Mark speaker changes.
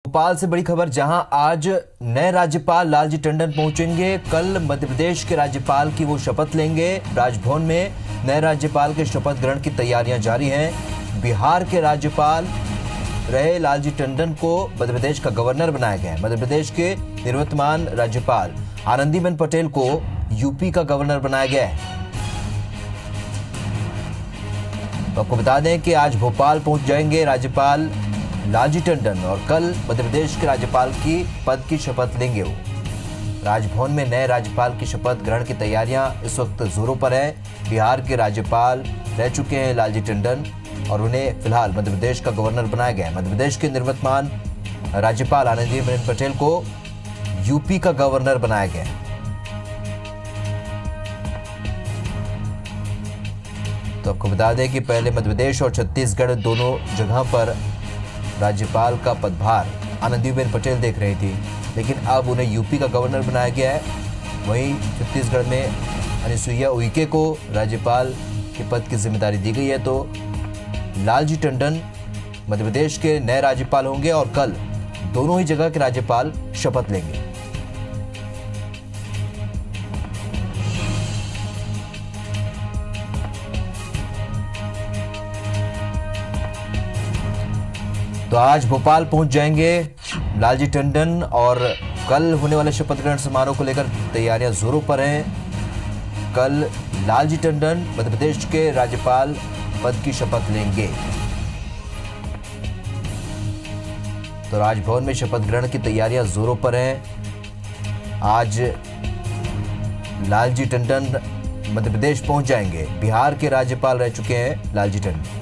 Speaker 1: भोपाल से बड़ी खबर, जहां आज नए राज्यपाल लालजी टंडन पहुंचेंगे। कल मध्य प्रदेश के राज्यपाल की वो शपथ लेंगे। राजभवन में नए राज्यपाल के शपथ ग्रहण की तैयारियां जारी हैं। बिहार के राज्यपाल रहे लालजी टंडन को मध्य प्रदेश का गवर्नर बनाया गया है। मध्य प्रदेश के निवर्तमान राज्यपाल आनंदीबेन पटेल को यूपी का गवर्नर बनाया गया है। तो आपको बता दें कि आज भोपाल पहुंच जाएंगे राज्यपाल लालजी टंडन और कल मध्य प्रदेश के राज्यपाल की पद की शपथ लेंगे वो। राजभवन में नए राज्यपाल की शपथ ग्रहण की तैयारियां इस वक्त जोरों पर है। बिहार के राज्यपाल रह चुके हैं लालजी टंडन और उन्हें फिलहाल मध्य प्रदेश का गवर्नर बनाया गया है। मध्य प्रदेश के निवर्तमान राज्यपाल आनंदीबेन पटेल को यूपी का गवर्नर बनाया गया है। तो आपको बता दें कि पहले मध्य प्रदेश और छत्तीसगढ़ दोनों जगह पर राज्यपाल का पदभार आनंदीबेन पटेल देख रही थी, लेकिन अब उन्हें यूपी का गवर्नर बनाया गया है। वहीं छत्तीसगढ़ में अनुसुईया उइके को राज्यपाल के पद की जिम्मेदारी दी गई है। तो लालजी टंडन मध्य प्रदेश के नए राज्यपाल होंगे और कल दोनों ही जगह के राज्यपाल शपथ लेंगे। तो आज भोपाल पहुंच जाएंगे लालजी टंडन और कल होने वाले शपथ ग्रहण समारोह को लेकर तैयारियां जोरों पर हैं। कल लालजी टंडन मध्य प्रदेश के राज्यपाल पद की शपथ लेंगे। तो राजभवन में शपथ ग्रहण की तैयारियां जोरों पर हैं। आज लालजी टंडन मध्य प्रदेश पहुंच जाएंगे। बिहार के राज्यपाल रह चुके हैं लालजी टंडन।